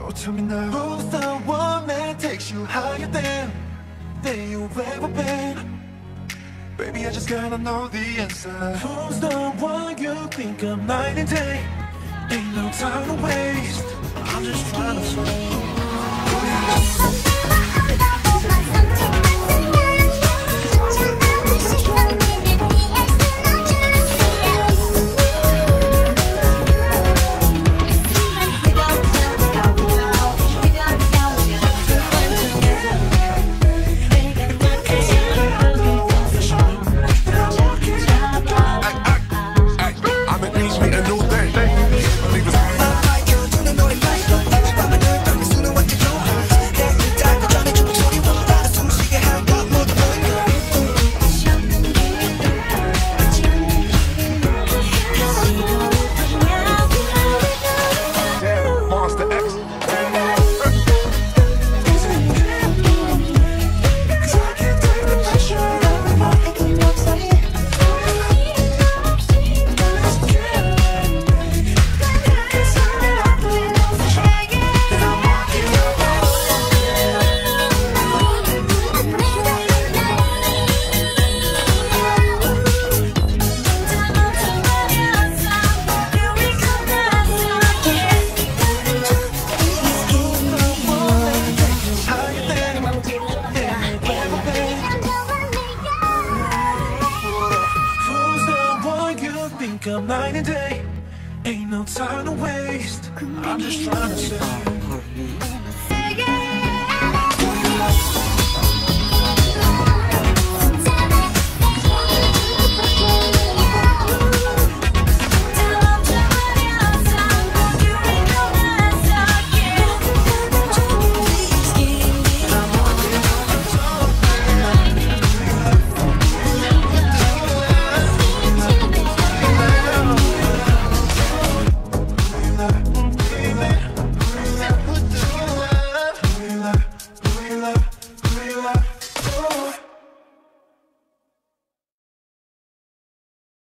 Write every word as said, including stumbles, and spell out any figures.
So tell me now, who's the one that takes you higher than, than you've ever been? Baby, I just gotta know the answer. Who's the one you think of night and day? Ain't no time to waste. I'm just trying to say. Up night and day, ain't no time to waste. I'm just trying to say, oh.